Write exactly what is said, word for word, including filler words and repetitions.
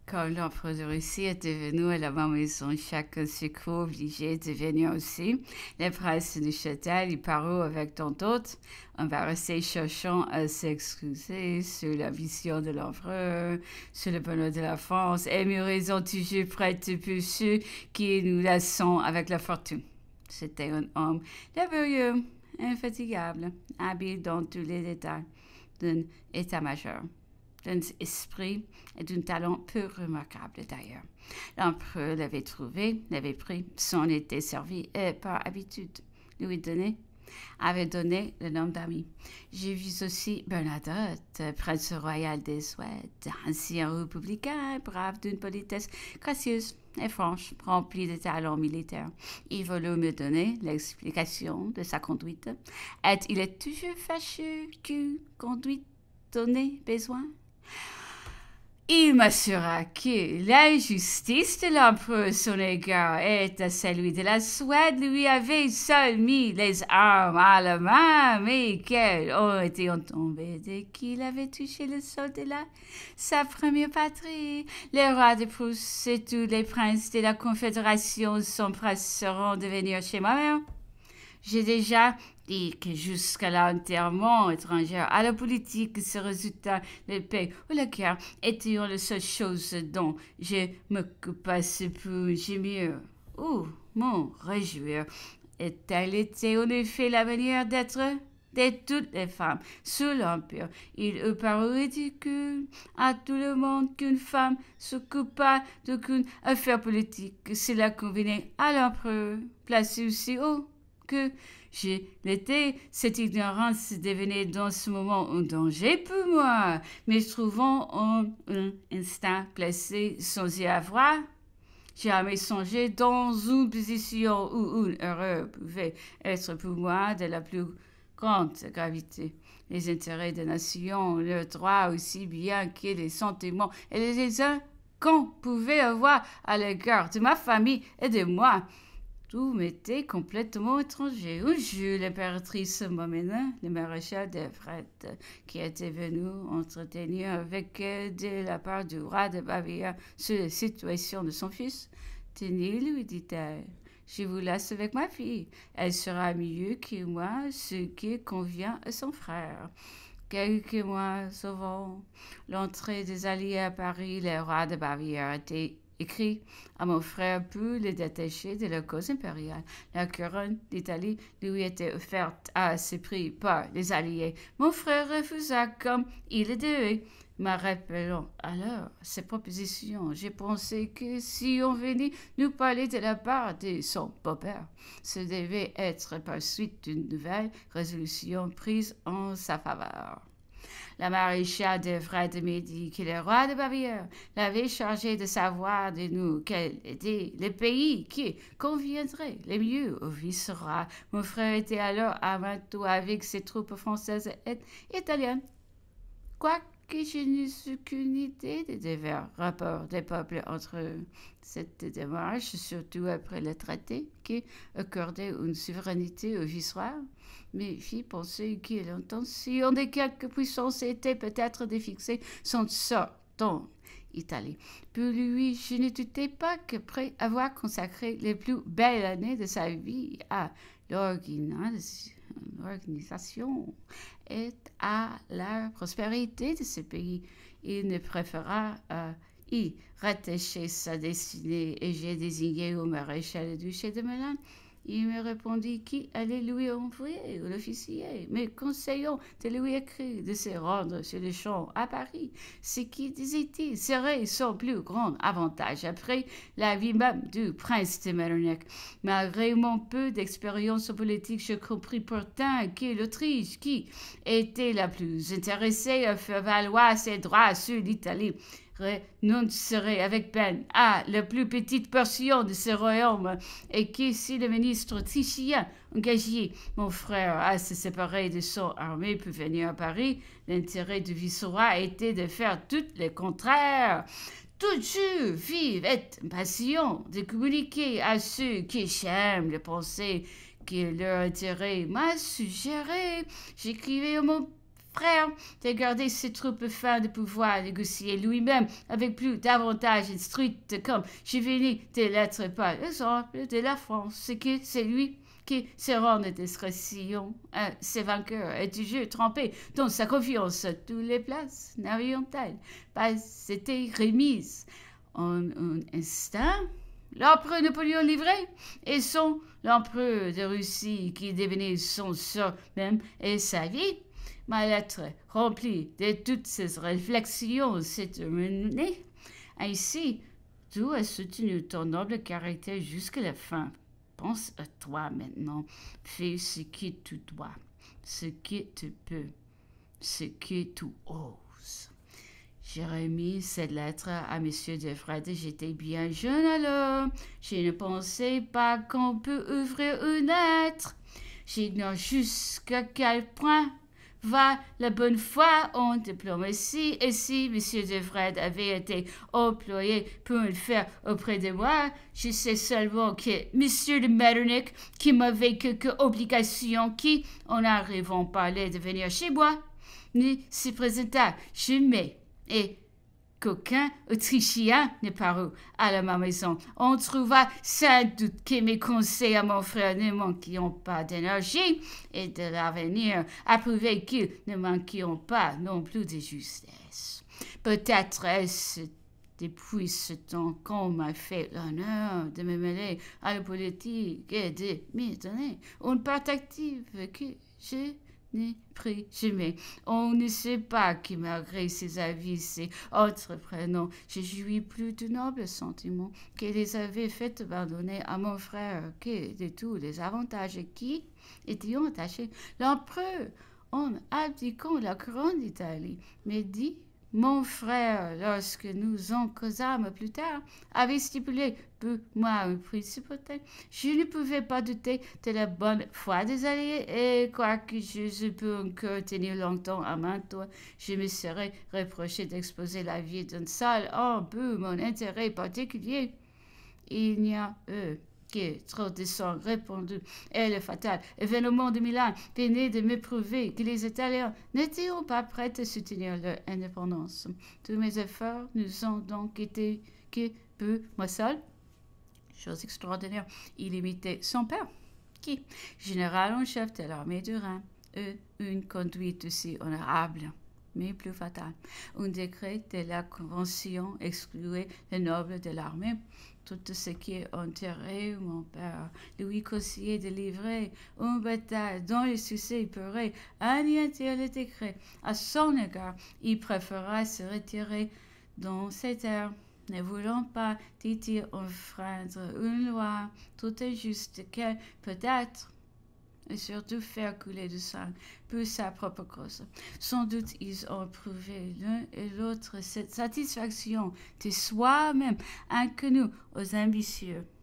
Quand l'empereur de Russie était venu à la maison, chaque secours obligé de venir aussi. Le prince de Châtel y parut avec tant d'autres, embarrassé, cherchant à s'excuser sur la vision de l'empereur, sur le bonheur de la France, et mûrissant toujours prête depuis ceux qui nous laissons avec la fortune. C'était un homme laborieux, infatigable, habile dans tous les détails d'un état-major, d'un esprit et d'un talent peu remarquable d'ailleurs. L'empereur l'avait trouvé, l'avait pris, s'en était servi et par habitude lui donnait, avait donné le nom d'ami. J'ai vu aussi Bernadotte, prince royal des Suèdes, ancien républicain, brave d'une politesse gracieuse et franche, rempli de talents militaires. Il voulut me donner l'explication de sa conduite. Et il est toujours fâché qu'une conduite donnée besoin. Il m'assura que la justice de l'empereur son égard et à celui de la Suède lui avait seul mis les armes à la main, mais qu'elles ont été tombées dès qu'il avait touché le sol de la, sa première patrie. Les rois de Prusse et tous les princes de la Confédération sont presseront de venir chez ma mère. J'ai déjà dit que jusqu'à l'enterrement étranger à la politique, ce résultat, le paix ou la guerre étaient les seules choses dont je m'occupais pour j'ai mieux ou m'en réjouir. Et telle était en effet la manière d'être de toutes les femmes sous l'Empire. Il eût paru ridicule à tout le monde qu'une femme s'occupât d'aucune affaire politique. Cela convenait à l'empereur, placé aussi haut que je l'étais, cette ignorance devenait dans ce moment un danger pour moi, mais trouvant en un instant placé sans y avoir jamais songé dans une position où une erreur pouvait être pour moi de la plus grande gravité. Les intérêts des nations, leurs droits aussi bien que les sentiments et les désirs qu'on pouvait avoir à l'égard de ma famille et de moi. Tout m'était complètement étranger. Un jour, l'impératrice m'emmena le maréchal d'Evrette, qui était venu entretenir avec elle de la part du roi de Bavière sur la situation de son fils. Tenez, lui dit-elle, je vous laisse avec ma fille. Elle sera mieux que moi, ce qui convient à son frère. Quelques mois avant l'entrée des Alliés à Paris, le roi de Bavière était écrit à mon frère pour le détacher de la cause impériale. La couronne d'Italie lui était offerte à ce prix par les Alliés. Mon frère refusa comme il le devait. Me rappelant alors ces propositions, j'ai pensé que si on venait nous parler de la part de son beau-père, ce devait être par suite d'une nouvelle résolution prise en sa faveur. La maréchale d'Evrette me dit que le roi de Bavière l'avait chargé de savoir de nous quel était le pays qui conviendrait le mieux au vice-roi. Mon frère était alors à Mantoue avec ses troupes françaises et italiennes. Quoique je n'eusse aucune idée des divers rapports des peuples entre eux. Cette démarche, surtout après le traité qui accordait une souveraineté au vice-roi, me fit penser que l'intention de quelques puissances était peut-être de fixer son sort en Italie. Pour lui, je ne doutais pas qu'après avoir consacré les plus belles années de sa vie à l'organisation et à la prospérité de ce pays, il ne préféra à y rattacher sa destinée et j'ai désigné au maréchal duché de Milan. Il me répondit qu'il allait lui envoyer l'officier, me conseillant de lui écrire de se rendre sur le champ à Paris, ce qui, disait-il, serait son plus grand avantage après la vie même du prince de Méronac. Malgré mon peu d'expérience politique, je compris pourtant que l'Autriche, qui était la plus intéressée à faire valoir ses droits sur l'Italie, renoncerait avec peine à la plus petite portion de ce royaume et que si le ministre autrichien engageait mon frère à se séparer de son armée pour venir à Paris, l'intérêt du vice-roi était de faire tout le contraire. Toujours vive et passion de communiquer à ceux qui j'aime le penser que leur intérêt m'a suggéré. J'écrivais à mon frère de garder ses troupes afin de pouvoir négocier lui-même avec plus d'avantages instruites comme je venais de l'être par l'exemple de la France, ce que c'est lui qui se rend de discrétion à ses vainqueurs et du jeu trempé dans sa confiance à toutes les places n'auriont-elles pas été remises en un instant? L'empereur Napoléon livré et son l'empereur de Russie qui devenait son sort même et sa vie. Ma lettre remplie de toutes ces réflexions s'est terminée. Ainsi, tu as soutenu ton noble caractère jusqu'à la fin. Pense à toi maintenant. Fais ce que tu dois, ce que tu peux, ce que tu oses. J'ai remis cette lettre à M. Defred. J'étais bien jeune alors. Je ne pensais pas qu'on peut ouvrir une lettre. J'ignore jusqu'à quel point va la bonne foi en diplomatie, et si M. Defred avait été employé pour le faire auprès de moi, je sais seulement que M. de Metternich, qui m'avait quelques obligations qui, en arrivant parler de venir chez moi, ne se présenta jamais, et qu'aucun Autrichien ne parut à la maison. On trouva sans doute que mes conseils à mon frère ne manquaient pas d'énergie et de l'avenir, à prouver qu'ils ne manquaient pas non plus de justesse. Peut-être est-ce depuis ce temps qu'on m'a fait l'honneur de me mêler à la politique et de me donner une part active que je n'ai pris jamais. On ne sait pas qui, malgré ses avis si entreprenants, je jouis plus de nobles sentiments qui les avaient fait abandonner à mon frère que de tous les avantages qui étaient attachés. L'empereur, en abdiquant la couronne d'Italie, me dit: mon frère, lorsque nous en causâmes plus tard, avait stipulé pour moi un principauté. Je ne pouvais pas douter de la bonne foi des alliés, et quoique je pu encore tenir longtemps à main tour, je me serais reproché d'exposer la vie d'un seul homme pour mon intérêt particulier. Il n'y a eu que trop de sang répandu, et le fatal événement de Milan venait de me prouver que les Italiens n'étaient pas prêts à soutenir leur indépendance. Tous mes efforts nous ont donc été que pour moi seul. Chose extraordinaire, il imitait son père, qui, général en chef de l'armée du Rhin, eut une conduite aussi honorable, mais plus fatale. Un décret de la Convention excluait les nobles de l'armée. Tout ce qui est enterré, mon père lui conseillait de livrer une bataille dont le succès pourrait anéantir le décret. À son égard, il préféra se retirer dans ses terres, ne voulant pas, dit-il, enfreindre une loi tout injuste qu'elle peut-être, et surtout faire couler du sang pour sa propre cause. Sans doute, ils ont prouvé l'un et l'autre cette satisfaction de soi-même inconnue aux ambitieux.